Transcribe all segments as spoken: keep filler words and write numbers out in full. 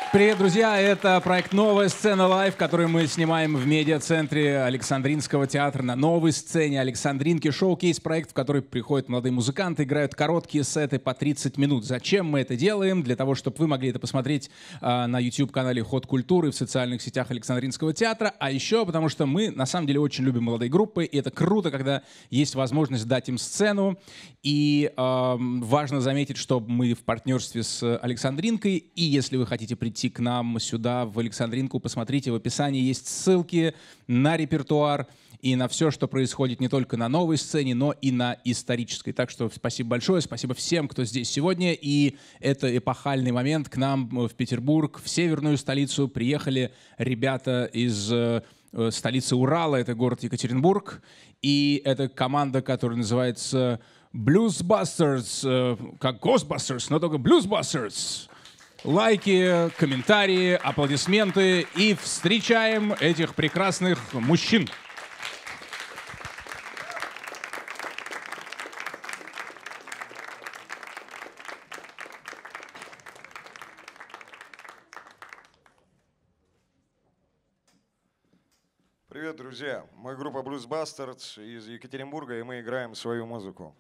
Привет, друзья! Это проект «Новая сцена лайв», который мы снимаем в медиа-центре Александринского театра на новой сцене Александринки. Шоу-кейс-проект, в который приходят молодые музыканты, играют короткие сеты по тридцать минут. Зачем мы это делаем? Для того, чтобы вы могли это посмотреть а, на YouTube-канале «Ход культуры», в социальных сетях Александринского театра. А еще потому, что мы, на самом деле, очень любим молодые группы. И это круто, когда есть возможность дать им сцену. И а, важно заметить, что мы в партнерстве с Александринкой. И если вы хотите прийти к нам сюда, в Александринку, посмотрите, в описании есть ссылки на репертуар и на все, что происходит не только на новой сцене, но и на исторической. Так что спасибо большое, спасибо всем, кто здесь сегодня. И это эпохальный момент. К нам в Петербург, в северную столицу, приехали ребята из э, столицы Урала, это город Екатеринбург. И это команда, которая называется Bluesbusters, э, как Ghostbusters, но только Bluesbusters. Лайки, комментарии, аплодисменты. И встречаем этих прекрасных мужчин. Привет, друзья! Мы группа Bluesbusters из Екатеринбурга, и мы играем свою музыку.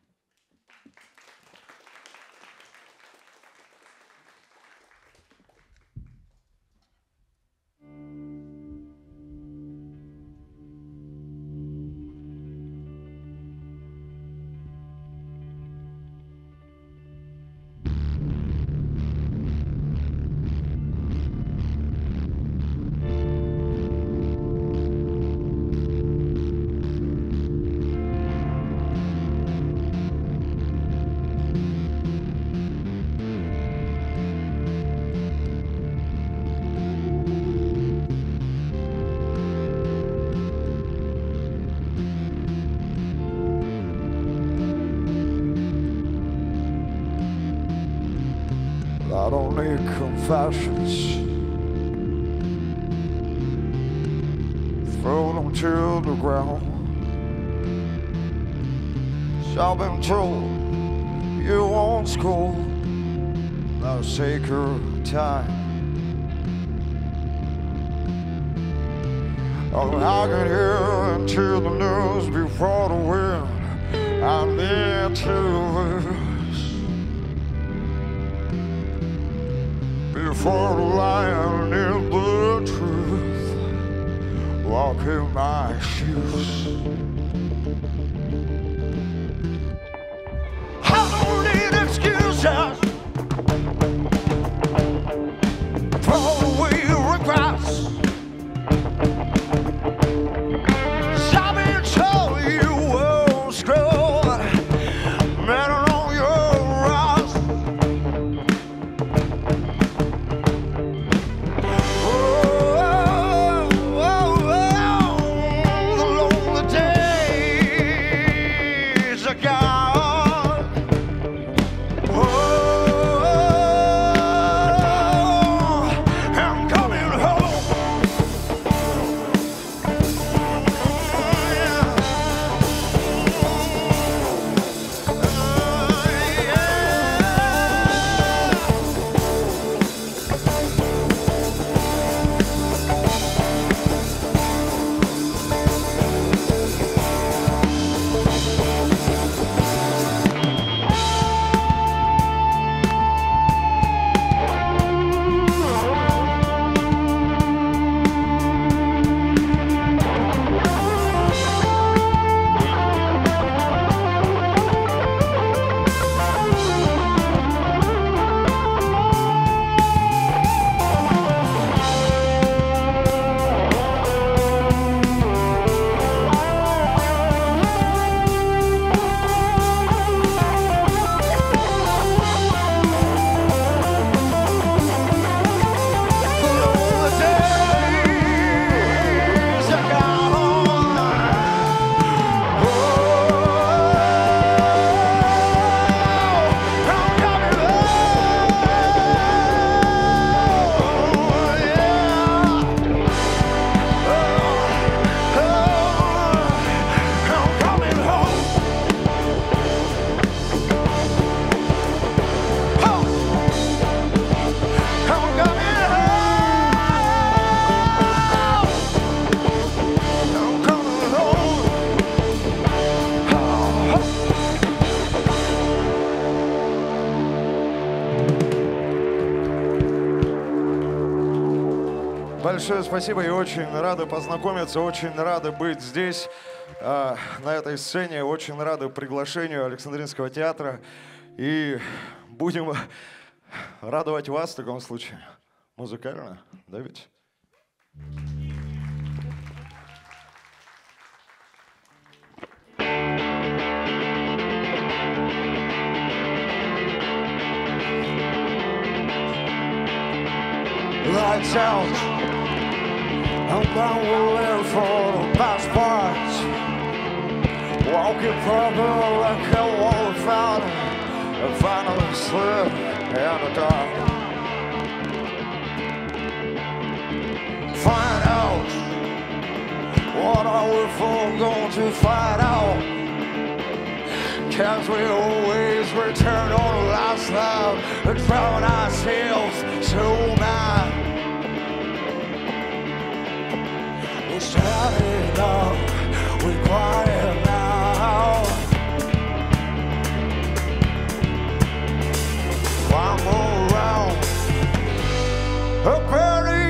I don't need confessions. Throw them to the ground. So I've been told you won't school. Now take your time. Oh, I can hear into the news before the wind. I need to before the lion is the truth. Walk in my shoes. I don't need excuses. Throw away regrets. I've been told you won't screw. Man, I know you're right. Oh, Большое спасибо и очень рады познакомиться, очень рады быть здесь, э, на этой сцене, очень рады приглашению Александринского театра. И будем радовать вас в таком случае музыкально, да ведь? Lights out, I'm bound to live for the best parts. Walking purple like a wall without it, and finally slip in the dark. Find out, what are we for going to find out? Cause we always return on the last love and drown ourselves so mad. We're standing up, we're quiet now. One more round, a burning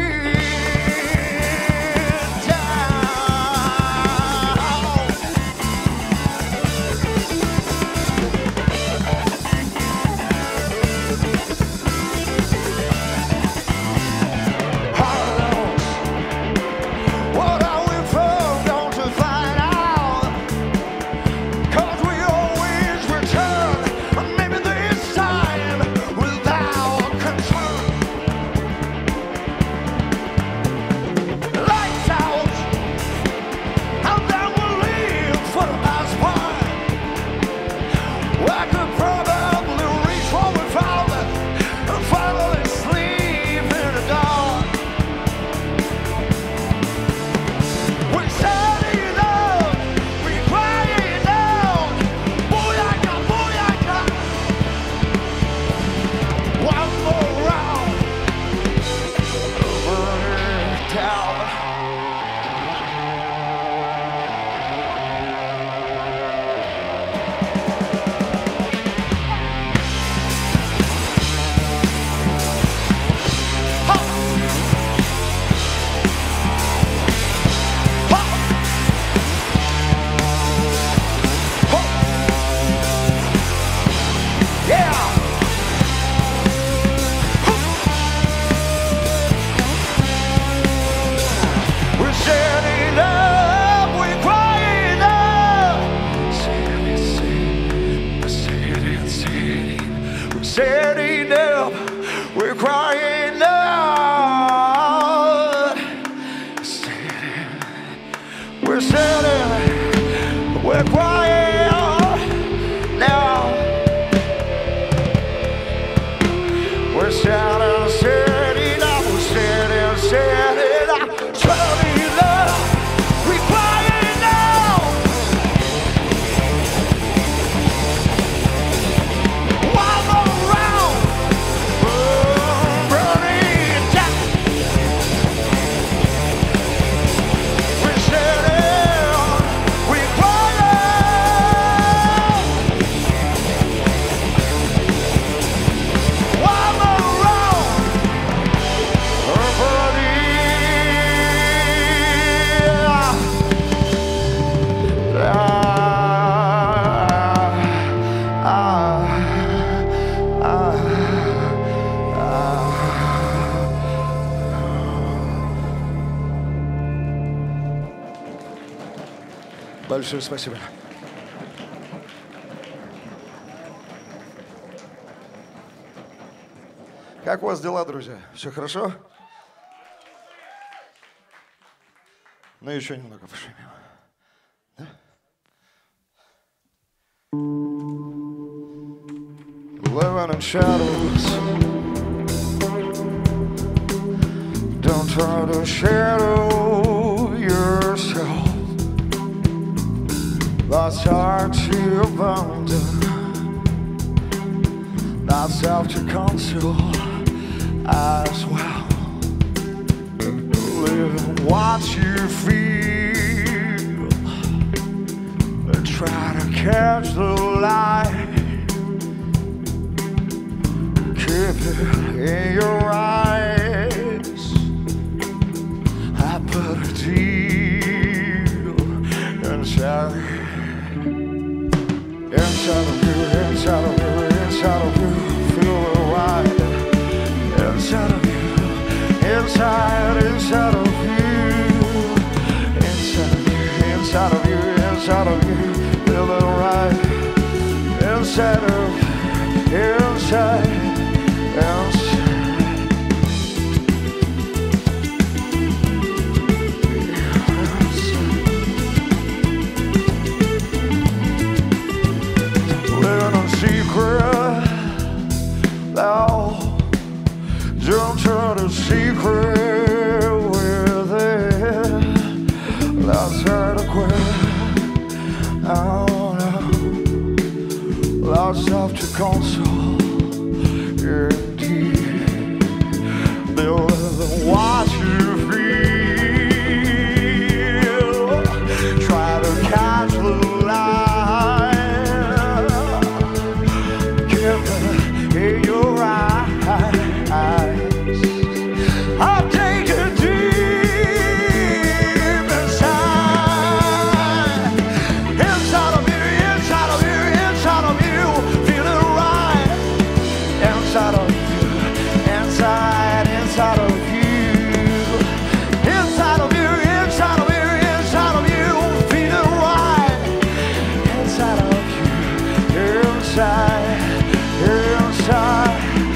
Большое спасибо. Как у вас дела, друзья? Все хорошо? Ну, еще немного пошумим. Да? Living in shadows. Don't try to shadow yourself. That's hard to abandon. That's self to console as well. Live what you feel. Try to catch the light. Keep it in your eyes. inside of you, inside of you, feel the ride. Inside of you, inside, inside of you, inside of you, inside of you, inside of you, feel the ride. Inside of you, inside, inside. Don't try to secret within. That's hard to quit. Oh no, lots of to console. Indeed, they'll watch you feel. Try to catch the light. Keep it in your eyes. I'll take it deep inside. Inside of you, inside of you, inside of you, feel it right. Inside of you, inside, inside of you. Inside of you, inside of you, inside of you, feel it right. Inside of you, inside, inside.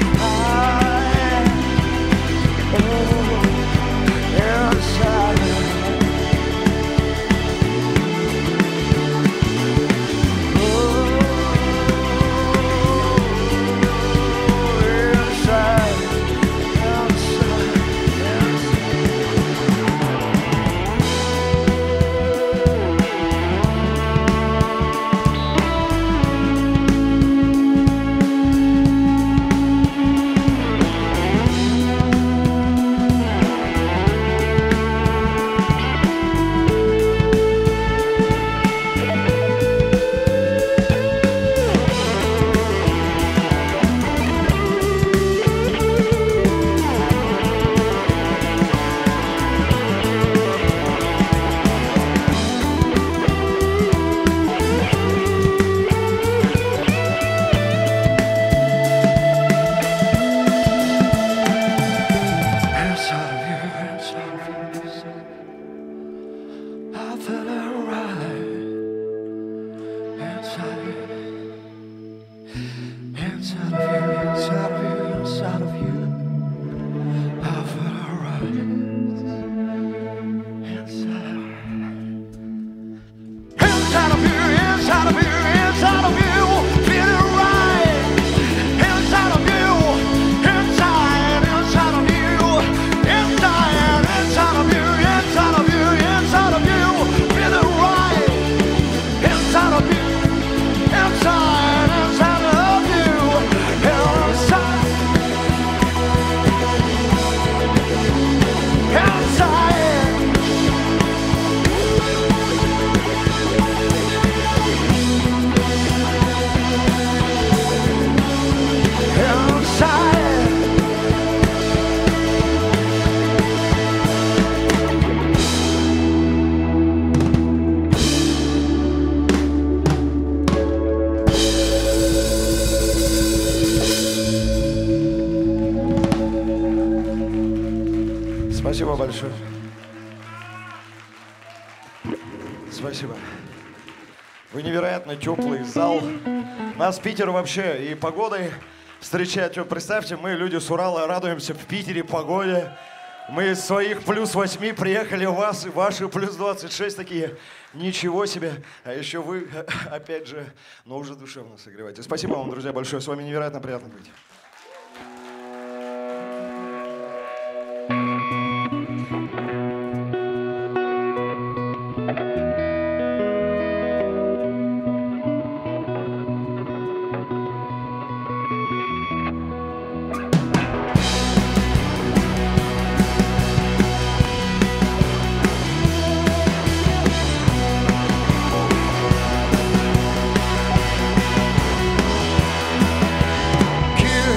Спасибо большое. Спасибо. Вы невероятно теплый зал. Нас Питер вообще и погодой встречает. Вот представьте, мы, люди с Урала, радуемся в Питере погоде. Мы из своих плюс восьми приехали, у вас, ваши плюс двадцать шесть такие. Ничего себе. А еще вы, опять же, но уже душевно согреваете. Спасибо вам, друзья, большое. С вами невероятно приятно быть. Kill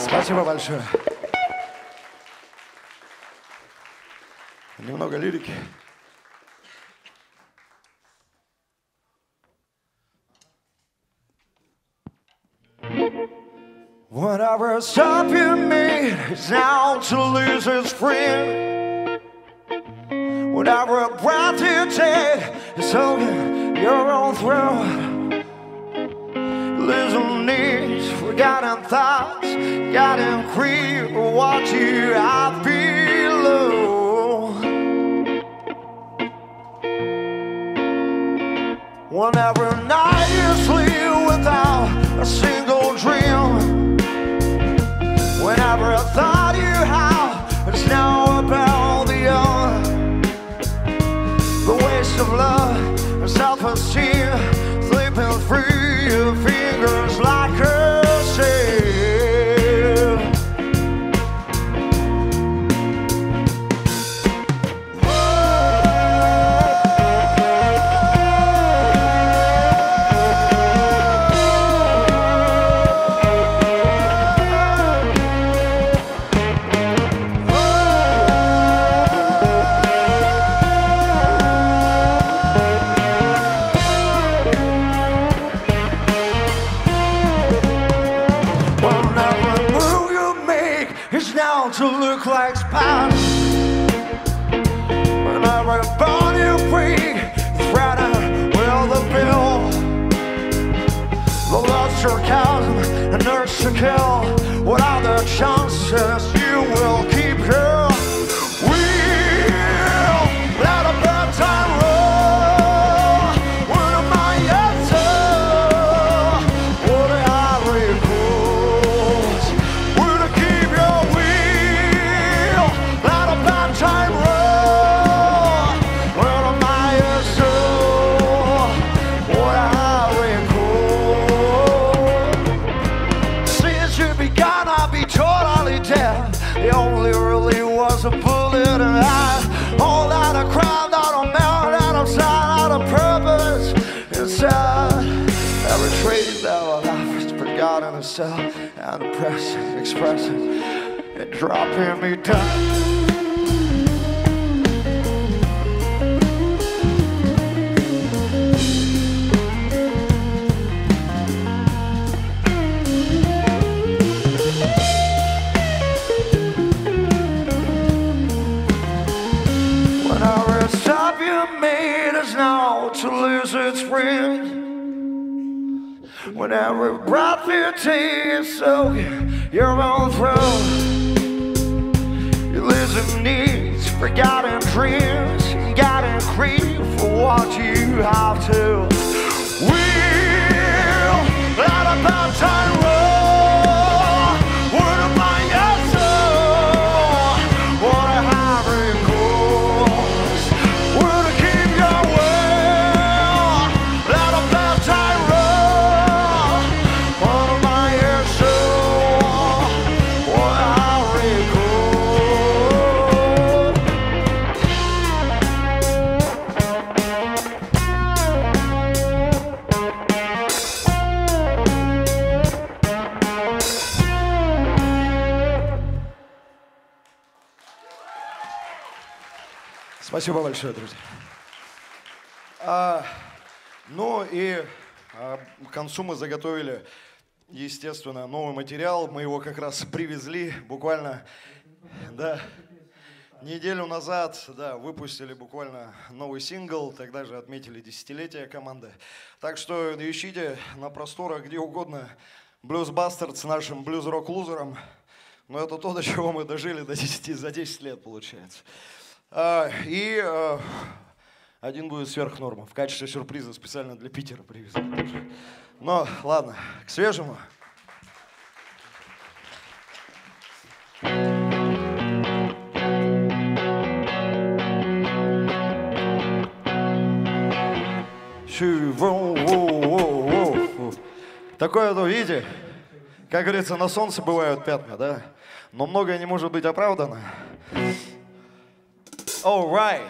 Спасибо большое. Немного лирики. Whatever stop you made is now to lose its friend. Whatever breath you take is holding your own throat. Losing needs, forgotten thoughts, gotta creep what you have below. Whenever night you sleep without a single dream. Whenever I thought you had, it's now about the young. The waste of love and self-esteem, slipping through your fingers like a sail. To look like spice. Whenever born you free, threatened with a bill. The lost sarcasm and urge to kill. What are the chances you will keep here? We'll let a bad time roll. What am I answer? What are I recalls? Will I keep your will? Let a bad time roll. What am I answer? What I recall? Since you began, I'll be totally dead. The only really was a bullet and I all out of crime, out of merit, out of sight, out of purpose inside. Every trait that our life is forgotten itself and the press expressing and dropping me down. Now to lose its friend. Whenever breath you take is soaking your own throat. You're losing needs, forgotten dreams, you gotta creep for what you have to. We'll let a bad time roll. What am I answer? What I have recalls. Will to keep your will. Let a bad time roll. What am I answer? What I Спасибо большое, друзья. А, ну и а, к концу мы заготовили, естественно, новый материал. Мы его как раз привезли буквально, да, неделю назад, да, выпустили буквально новый сингл. Тогда же отметили десятилетие команды. Так что ищите на просторах где угодно Blues Bastards с нашим блюз-рок-лузером. Но это то, до чего мы дожили до десяти, за десять лет, получается. А, и а, один будет сверх нормы. В качестве сюрприза специально для Питера привезли тоже. Но ладно, к свежему. Такое, ну, видите, как говорится, на солнце бывают пятна, да? Но многое не может быть оправдано. All right.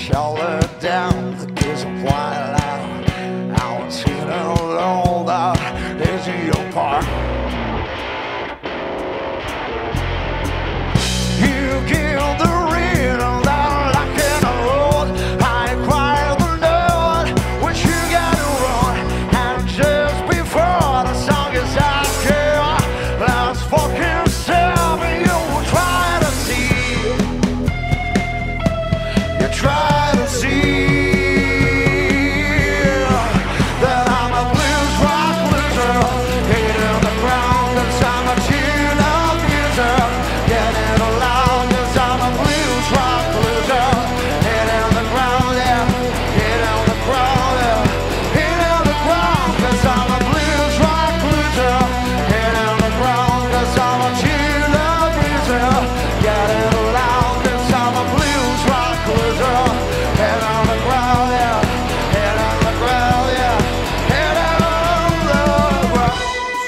shut it down. The kids are quite loud. I was sitting alone, that is your part. You give the rhythm that I like in the road. I acquire the note, which you gotta run. And just before the song is out, girl, let's fucking stop and you will try to see. You try to see that I'm a blues rock loser, hitting the ground, cause I'm a tune up user. Getting loud, cause I'm a blues rock loser, hitting the ground, yeah, hitting the ground, yeah, hitting the ground, cause I'm a blues rock loser, hitting the ground, cause I'm a tune up user. Getting loud, cause I'm a blues rock loser, hitting the ground, yeah, hitting the ground, yeah, hitting the ground.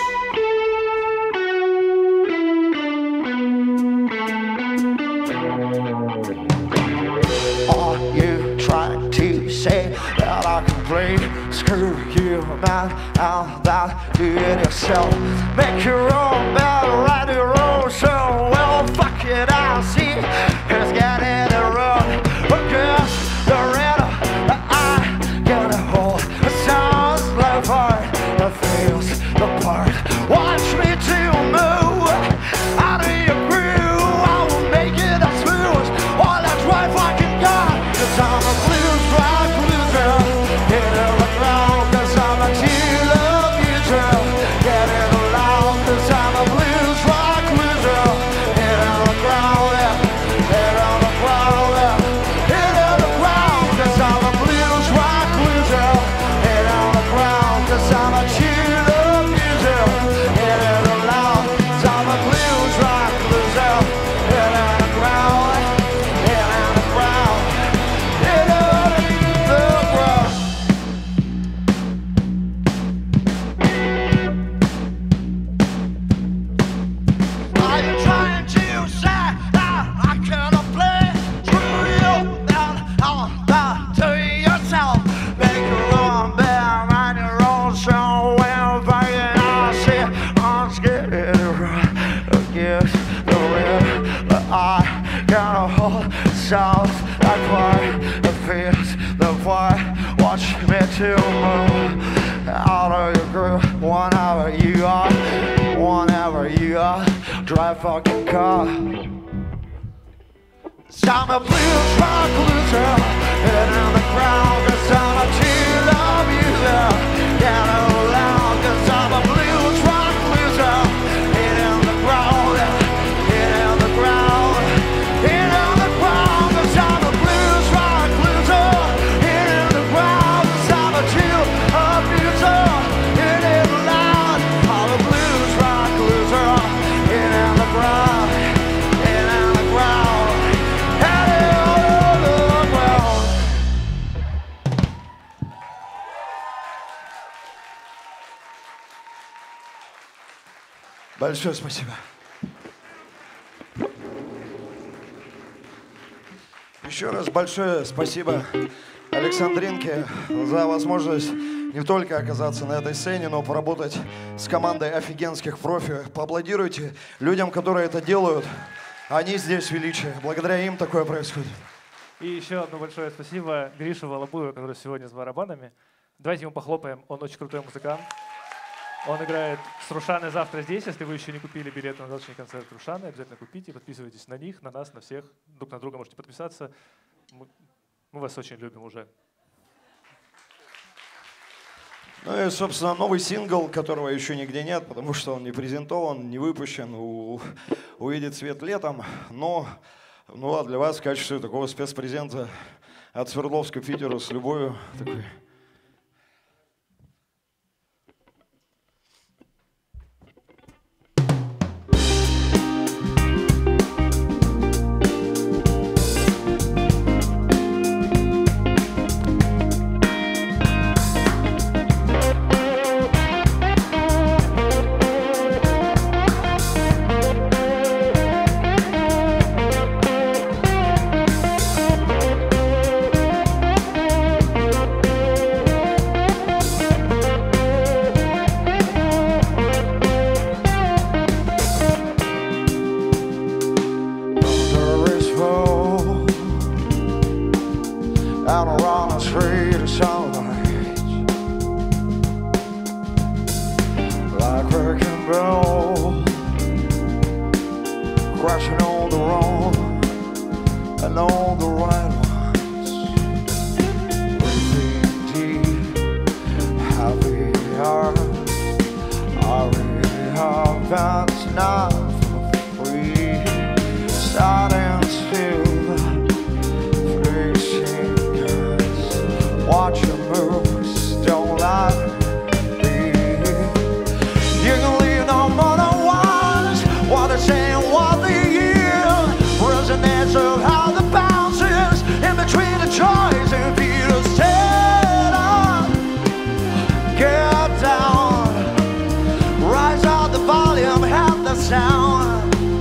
Are you trying to say that I can play? Screw you, man, and that do it yourself. Make your own bed, write your own show. Well, fuck it, I'll see who's getting it wrong. But guess the rhythm that I gotta hold, it sounds like fire, it feels the part. Watch me to move out of your groove. I will make it as smooth on that right fucking gun. Cause I'm a blues rock loser, hitting the ground, cause I'm a chill of user. Getting loud, cause I'm a blues rock loser, hitting the ground, yeah, hitting the ground, yeah, hitting the ground, cause I'm a blues rock loser, hitting the ground, cause I'm a chill of user. Hitting the loud, cause I'm a blues rock loser, hitting the ground, hitting the ground, hitting the ground. Are you trying to say that I cannot play? Screw you down, I'm back to yourself. Make your own bed, write your own show. When fucking I see I'm scared of right against the wind, but I gotta hold sounds like fire, it feels the fire. Watch me to move out of your groove. Whenever you are, whenever you are, drive fucking car. I'm a blues rock loser, hitting the ground, cause I'm a chill of user. Getting loud, cause I'm a blues rock loser, hitting the ground, hitting the ground, hitting the ground, cause I'm a blues rock loser, hitting the ground, cause I'm a chill of user. Hitting loud, I'm a blues rock loser, hitting the ground, hitting the ground, hitting the ground. Большое спасибо. Еще раз большое спасибо Александринке за возможность не только оказаться на этой сцене, но поработать с командой офигенских профи. Поаплодируйте людям, которые это делают. Они здесь величие. Благодаря им такое происходит. И еще одно большое спасибо Грише Волобуеву, который сегодня с барабанами. Давайте ему похлопаем, он очень крутой музыкант. Он играет с Рушаной завтра здесь. Если вы еще не купили билеты на завтрашний концерт Рушаны, обязательно купите, подписывайтесь на них, на нас, на всех. Друг на друга можете подписаться. Мы, мы вас очень любим уже. Ну и, собственно, новый сингл, которого еще нигде нет, потому что он не презентован, не выпущен, у, увидит свет летом. Но, ну а для вас в качестве такого спецпрезента от Свердловска к Питеру с любовью такой. out around the street of sunlight, like wrecking ball, crashing on the wrong and on the right ones. Breathing deep, happy heart, I heart that's not for free. Starting still, facing guns, watch your moves, don't let it be. You can leave no more than once, what they say and what they hear. Resonates of how the bounces in between the joys and fears. Stand up, get down, rise out the volume, have the sound.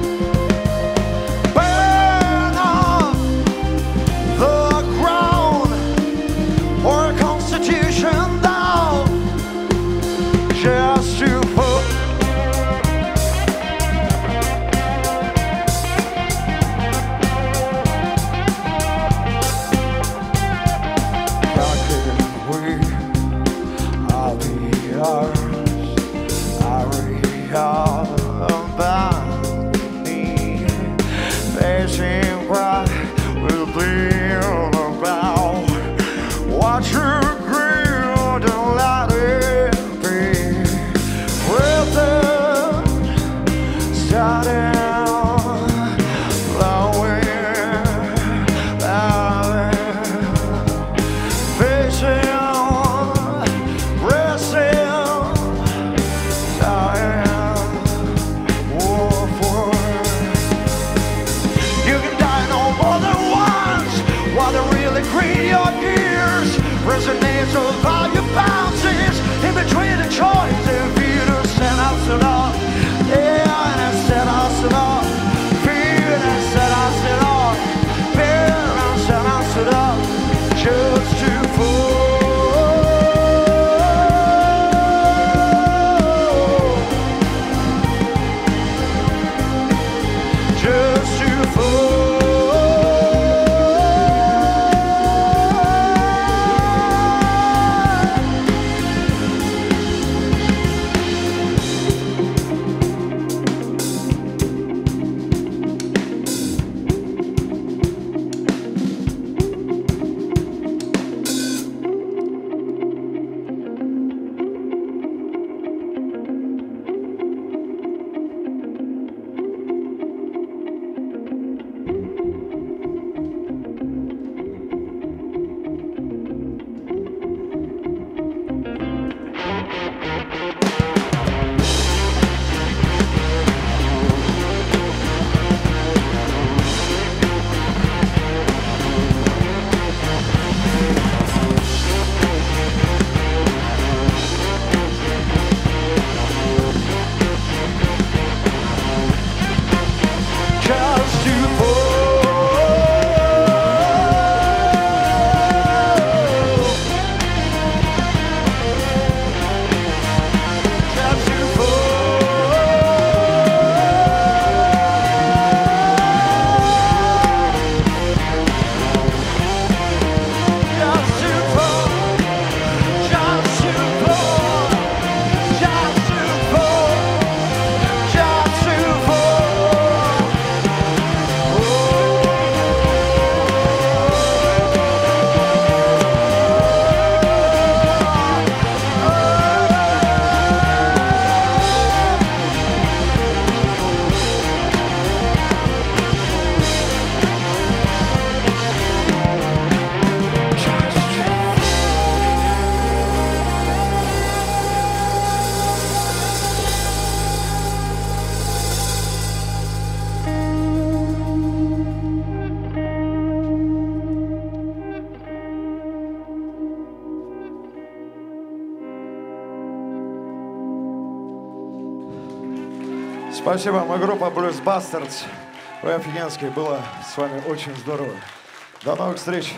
Спасибо, мы группа Blues Bastards. Вы офигенские, было с вами очень здорово. До новых встреч.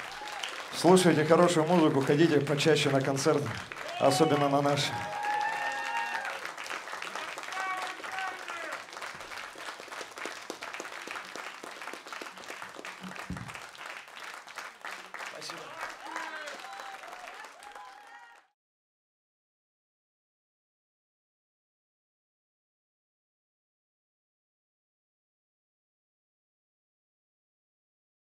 Слушайте хорошую музыку, ходите почаще на концерты, особенно на наши. Спасибо.